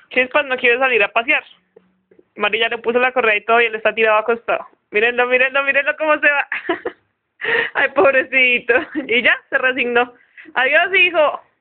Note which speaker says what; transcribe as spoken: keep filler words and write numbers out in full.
Speaker 1: Chispas no quiere salir a pasear. Mari ya le puso la correa y todo y él está tirado acostado. Mírenlo, mírenlo, mírenlo cómo se va. Ay, pobrecito. Y ya, se resignó. Adiós, hijo.